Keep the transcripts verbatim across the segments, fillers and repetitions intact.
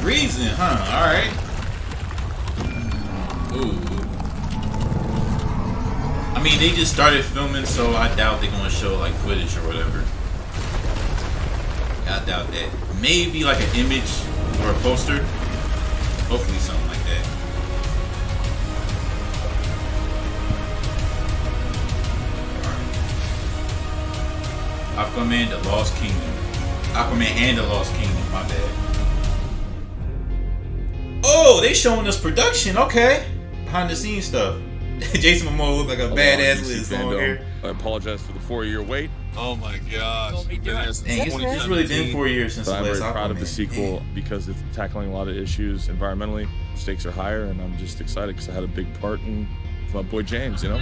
reason, huh? All right. Ooh. I mean, they just started filming, so I doubt they're gonna show like footage or whatever. I doubt that. Maybe like an image or a poster. Hopefully something like that. Alright. Aquaman: The Lost Kingdom. Aquaman and the Lost Kingdom, my bad. Oh, they showing us production, okay. Behind the scenes stuff. Jason Momoa look like a Hello, badass D C with his long fandom. hair. I apologize for the four-year wait. Oh my gosh. Dang, it's, it's really been four years since But the I'm last very proud Aquaman. of the sequel Man. because it's tackling a lot of issues environmentally. Stakes are higher, and I'm just excited because I had a big part in my boy James, you know?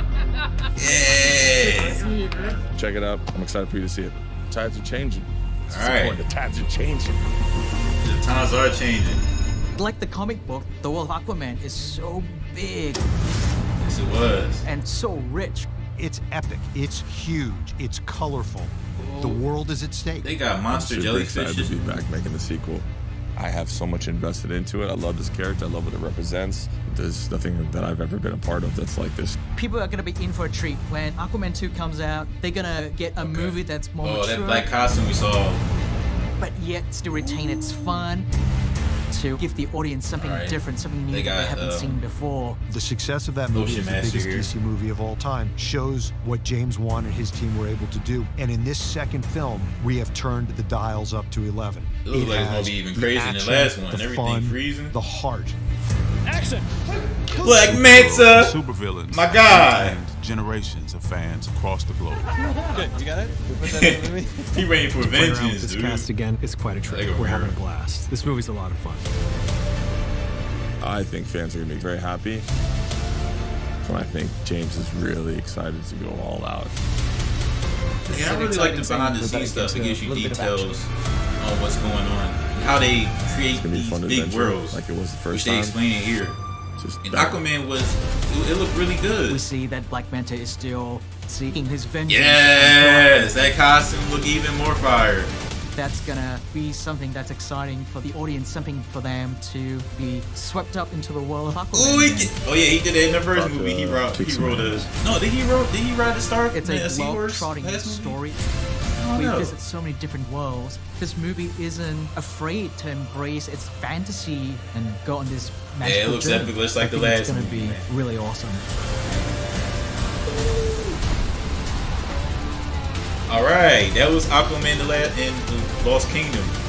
Yeah. Check it out. I'm excited for you to see it. Tides are changing. All right. The tides are changing. The times are changing. Like the comic book, the world of Aquaman is so big Yes, it was. and so rich. It's epic. It's huge. It's colorful. The world is at stake. They got monster I'm super excited jellyfish. to be back making the sequel. I have so much invested into it. I love this character. I love what it represents. There's nothing that I've ever been a part of that's like this. People are gonna be in for a treat when Aquaman two comes out. They're gonna get a Okay. movie that's more Oh, mature, that black costume we saw. but yet still retain its fun. To give the audience something All right. different, something new They that got, they haven't um, seen before. The success of that movie Motion is the Master biggest here. D C movie of all time. Shows what James Wan and his team were able to do. And in this second film, we have turned the dials up to eleven. It looks like it's gonna has be even the crazier than the action, last one. the Everything fun, freezing. the heart. Black Manta. Supervillains. My God. And generations of fans across the globe. Good, you got it? We put that in the movie? He ready for Play around with vengeance, this dude. cast again is quite a trip. Like a We're having a mirror. blast. This movie's a lot of fun. I think fans are going to be very happy. And I think James is really excited to go all out. Yeah, I really like the behind the scenes stuff. It gives you details on what's going on, how they create It's going to be a these fun big adventure, worlds, like it was the which first they time. explain it here. Just And that- Aquaman was, it, it looked really We good. see that Black Manta is still seeking his vengeance. Yes, that costume look even more fire. That's gonna be something that's exciting for the audience, something for them to be swept up into the world of Aquaman. Ooh, he And get, oh yeah, he did that in the first About movie. He the rode, he kick rode a. some No, did he rode? Did he ride the star? it's yeah, a seahorse well-trotting last movie? story. I don't We know. visit so many different worlds. This movie isn't afraid to embrace its fantasy and go on this magical it looks journey. epic, just like I the think last It's gonna movie, be man. really awesome. All right, that was Aquaman the Last in the Lost Kingdom.